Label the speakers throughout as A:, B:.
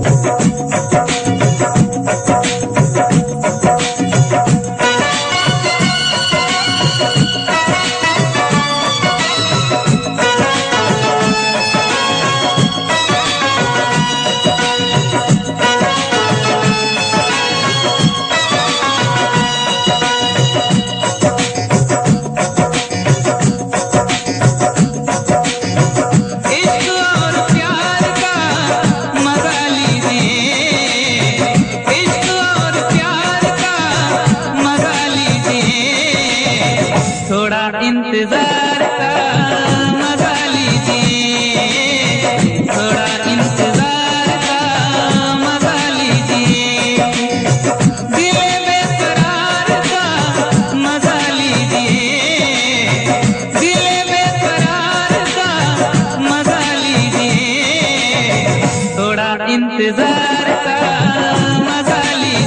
A: इंतजार का मजा लीजिए, थोड़ा इंतजार का मजा लीजिए, दिल बेकरार का मजा लीजिए, दिल बेकरार का मजा लीजिए, थोड़ा इंतजार का मजा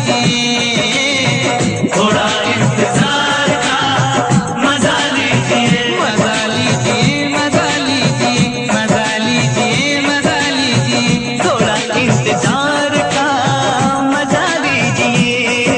A: लीजिए, थोड़ा इंतजार का मजा लीजिए, मजा लीजिए, मजा लीजिए, मजा लीजिए, मजा लीजिए, थोड़ा इंतजार का मजा लीजिए।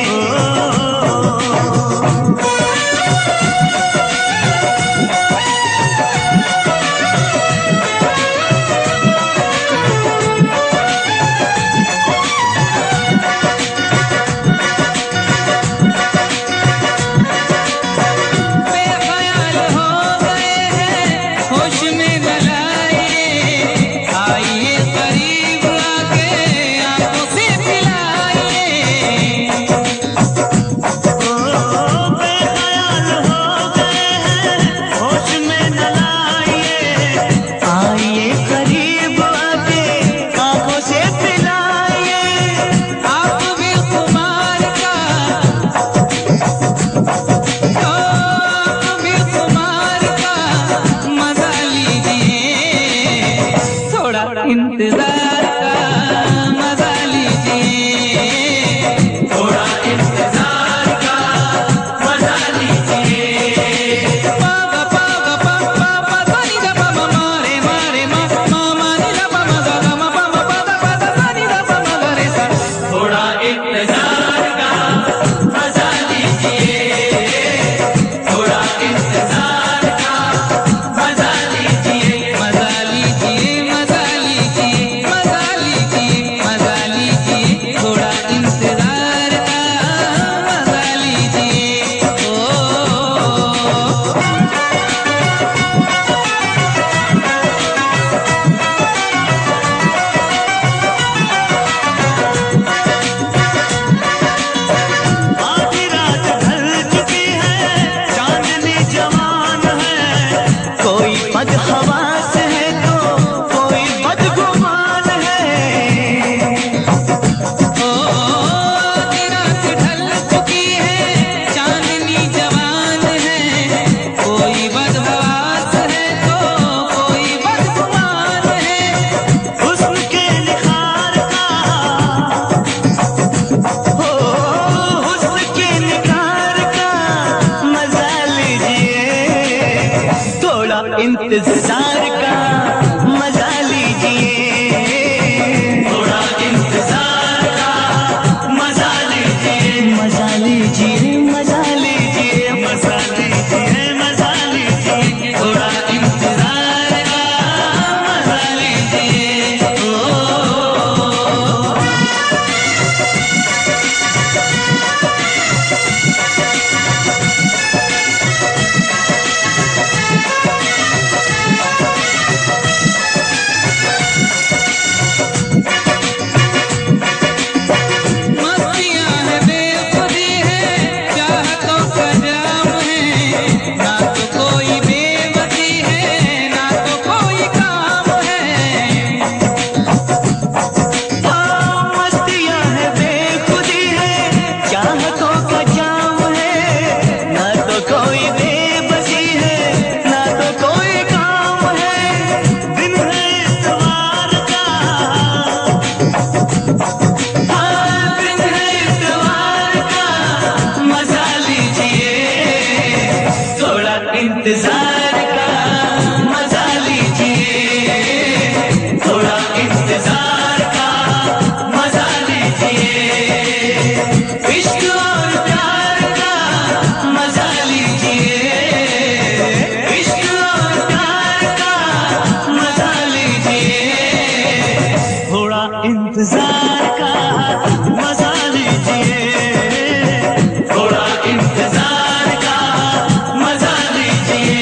A: इंतजार का मजा लीजिए, थोड़ा इंतजार का मजा लीजिए।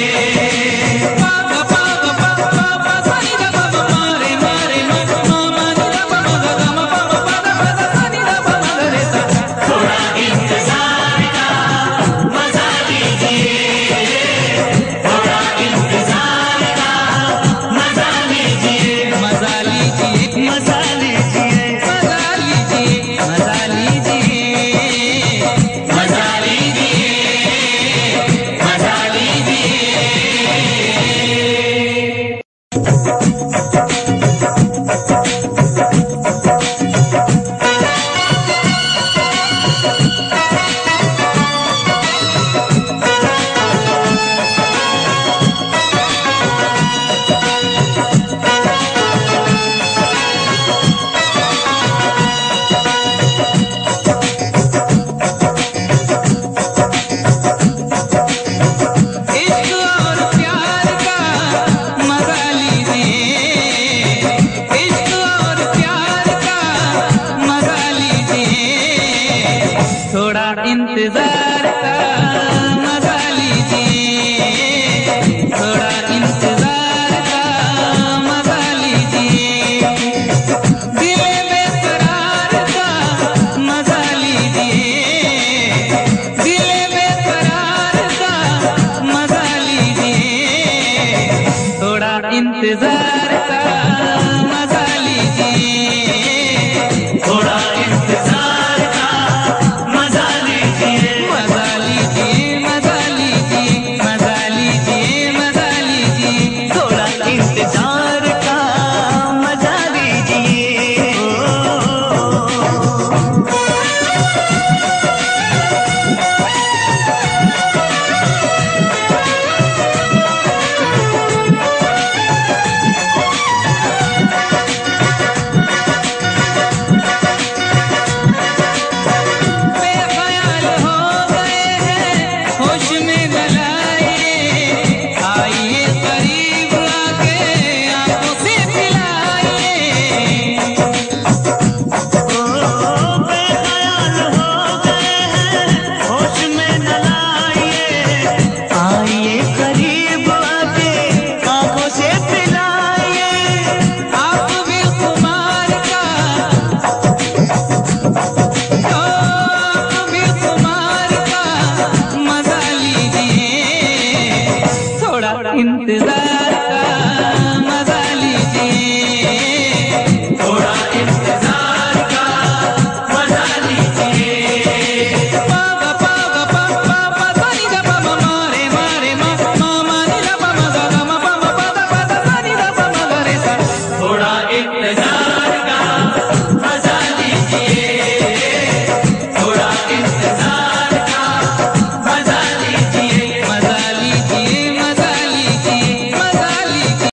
A: थोड़ा इंतजार का मजा लीजिए, थोड़ा इंतजार का मजा लीजिए, मजा लीजिए, मजा लीजिए, मजा लीजिए, मजा लीजिए, मजा लीजिए, मजा इश्क और प्यार का मजा लीजिए, इश्क और प्यार का मजा लीजिए, थोड़ा इंतजार का मजा लीजिए, थोड़ा इंतजार का मजा लीजिए, दिल बेकरार का मजा लीजिए, दिल बेकरार का मजा लीजिए, थोड़ा इंतजार का मजा लीजिए, थोड़ा इंतजार का मजा लीजिए, मजा लीजिए, मजा लीजिए, मजा लीजिए, मजा लीजिए, थोड़ा इंतजार का मजा लीजिए। बेख्याल हो गए हैं, होश में न लाइए, आइए करीब आके आंखों से पिलाइए। बेख्याल हो गए हैं, होश में न लाइए, आइए करीब आके आंखों से पिलाइए। आप भी खुमार का, आप भी खुमार का मजा लीजिए, थोड़ा इंतजार का